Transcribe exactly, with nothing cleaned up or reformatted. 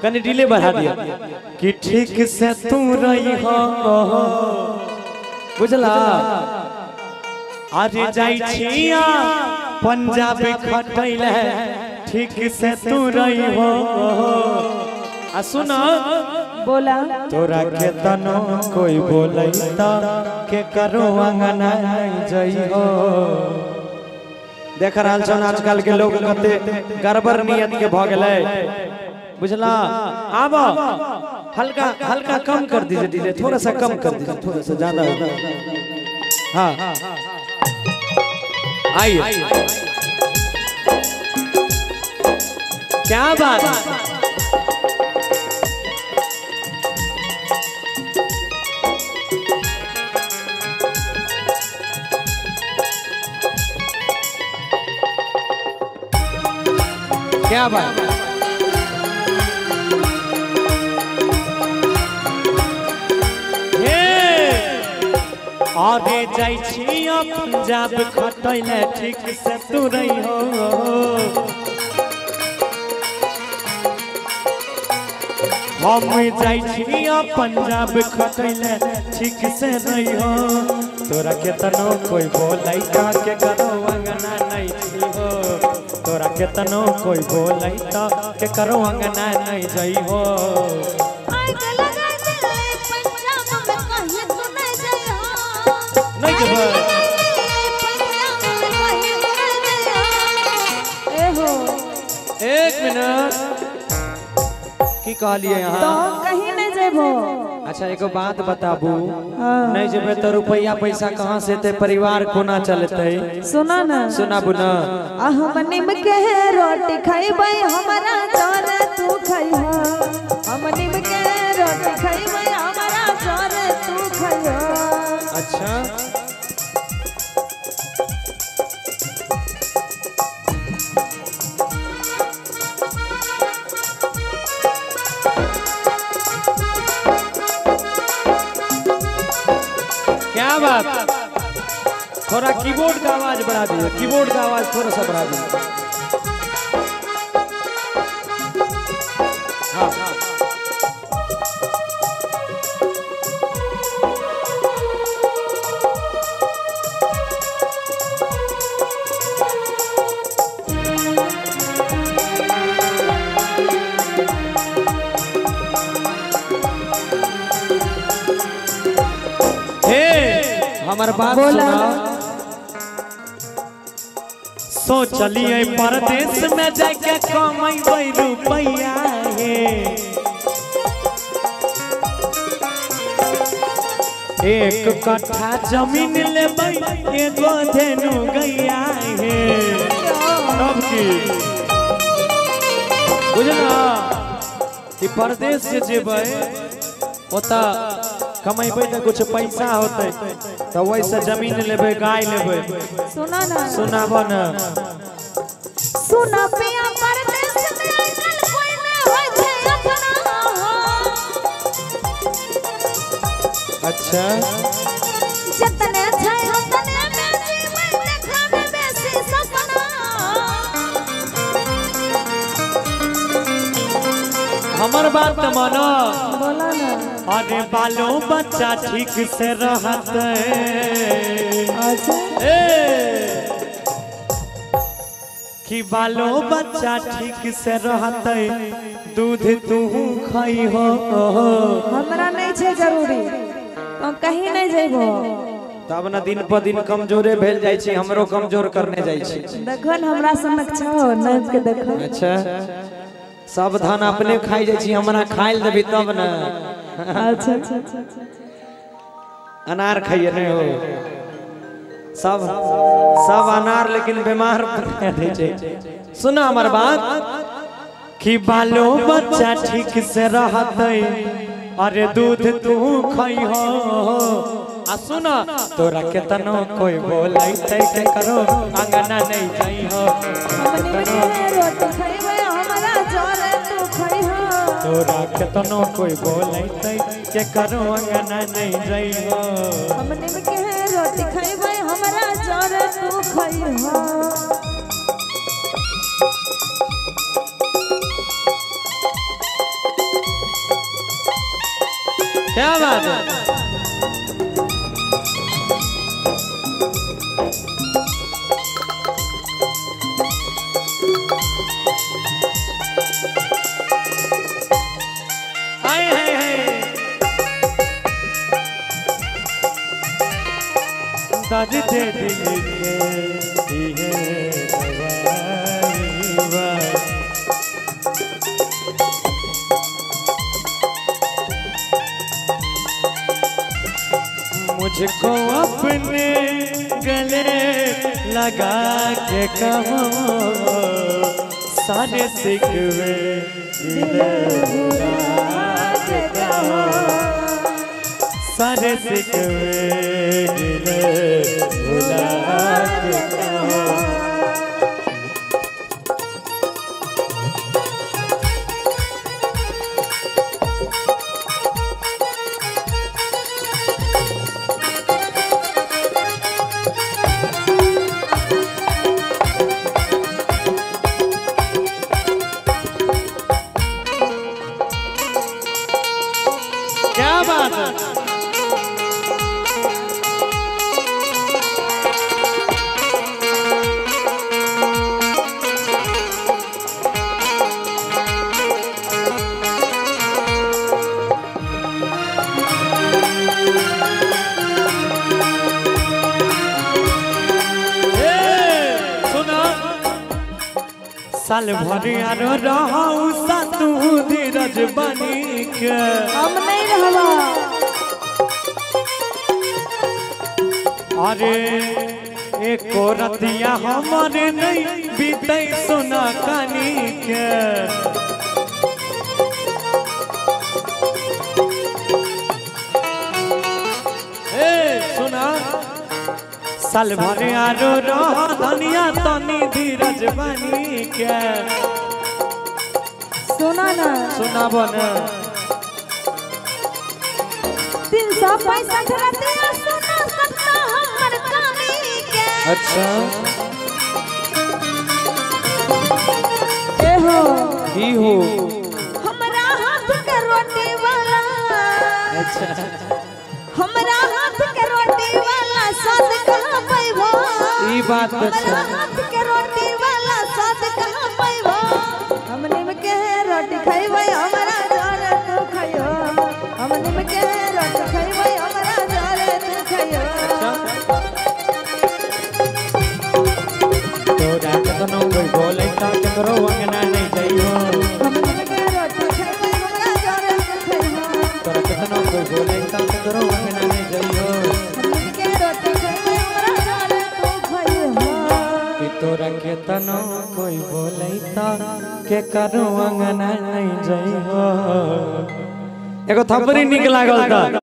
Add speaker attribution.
Speaker 1: कने डिले बढ़ा दिया कि ठीक से तू रही हो बुझला अरे जाई छिया पंजाब खटैले ठीक से तू रही हो आ सुना
Speaker 2: बोला
Speaker 1: तोरा के तनो कोई बोलैता के करो अंगना जई हो देख रहल छन आजकल के लोग कते गड़बड़ नियत के भ गेलै बुझला आब हल्का हल्का कम कर दीजिए डीजे थोड़ा सा कम कर दीजिए थोड़ा सा ज्यादा हाँ आइए क्या बात क्या बात आगे जाई छिया पंजाब खटैले ठीक से तू रही हो हम जाई छिया पंजाब खटैले ठीक से रही हो तोरा के तनो कोई बोलैता के करो अंगना नहीं छी हो तोरा के तनो कोई बोलैता के करो अंगना नहीं जई हो नहीं जब एक मिनट की कहलिए यहाँ
Speaker 2: तो कहीं नहीं जेबो
Speaker 1: अच्छा एक बात बताबू नहीं जेबे तो रुपया पैसा कहाँ से ते परिवार कोना चलते
Speaker 2: सुना ना
Speaker 1: सुनाबू ना
Speaker 2: हम निम के रोटी खाइबै हमारा जोर तू खाइहो हम निम के रोटी खाइबै हमारा जोर तू खाइहो
Speaker 1: अच्छा क्या बात थोड़ा कीबोर्ड का आवाज बढ़ा दीजिए कीबोर्ड का आवाज थोड़ा सा बढ़ा दीजिए हाँ हाँ हमार बात सुना सोचलिए परदेश में जाके कमाइबै रुपया हे एक कट्ठा जमीन लेबै एगो धेनु गैया हे तब की बुझना कि परदेश से जेबै ओता कमाइबै त कुछ पैसा होतै तो वैसे जमीन लेबै गाय लेबै
Speaker 2: सुना ना
Speaker 1: सुनाब ना
Speaker 2: सुना पिया परदेश में आजकल कोई न होय छै अपना
Speaker 1: अच्छा
Speaker 2: जतने छै उतने में जीबै देखा में बेसी सपना
Speaker 1: हमर बात त मानो
Speaker 2: बोला ना
Speaker 1: अरे बालो बच्चा ठीक से रहते
Speaker 2: अच्छा
Speaker 1: ए कि बालो बच्चा ठीक से रहते दूध तू खाई हो
Speaker 2: हमरा नहीं छै जरूरी तो कहीं नहीं जेबो
Speaker 1: तब ना दिन पर दिन कमजोरे भेल जाय छी हमरो कमजोर करने जाय छी
Speaker 2: देखन हमरा सनक छौ नाच के देखो
Speaker 1: अच्छा सब धन अपने खाई जाय छी हमरा खाइल देबी तब ना
Speaker 2: अच्छा अच्छा
Speaker 1: अनार खाइए नहीं हो सब सब अनार लेकिन बीमार दे छे सुना हमार बात कि बालो बच्चा ठीक से रहते अरे दूध तू खाई हो आ सुना तोरा के तनो कोई बोलैते के करो अंगना नहीं जाई हो
Speaker 2: रोटी खाइबै हमारा जोर तू खाइहो
Speaker 1: तोरा के तनो कोई बोलैते के करो अंगना नहीं जाई हो
Speaker 2: हमने में के रोटी खाइबै हमारा जोर तू खाइहो
Speaker 1: क्या बात है। हाय हाय हाय दर्द दिल के ये दवाई मुझको अपने गले लगा के कहो सारे सिकवे सारे सिकवे भुला के कहो। क्या बात है। साल भर यार रहू सातू धीरज बनी के
Speaker 2: हम नहीं रहवा।
Speaker 1: अरे एक रतिया हमारे नहीं बीते सोना कानी के ए सुना साल भर आरो रह धनिया तनी धीरज बनी के
Speaker 2: सुना ना
Speaker 1: सुना बन
Speaker 2: तीन सौ पैंसठ रतिया सुना सकता हमर कानी के।
Speaker 1: अच्छा
Speaker 2: ए हो
Speaker 1: ही हो
Speaker 2: हमरा हाथ के रोटी वाला
Speaker 1: अच्छा
Speaker 2: हमरा हाथ के रोटी वाला स्वाद कहाँ पैबो।
Speaker 1: ई बात तो
Speaker 2: हमरा
Speaker 1: है।
Speaker 2: हाथ के रोटी वाला स्वाद कहाँ पैबो। हम निम के रोटी खइबै हमरा जाने तू खइयो। हम निम के रोटी खइबै हमरा जाने तू खइयो।
Speaker 1: तोरा कतनो कोई बोले ता करो अंगना नहीं जाइयो।
Speaker 2: हम निम के रोटी खइबै हमरा जाने तू खइयो।
Speaker 1: तोरा कतनो कोई बोले ता करो अंगना नहीं जाइयो।
Speaker 2: हम निम के रोटी खइबै हमरा जाने तू खइयो।
Speaker 1: कि तोरा केतनो कोई बोले ता के करो अंगना नहीं जाइयो। एगो थपरी निक लागल था।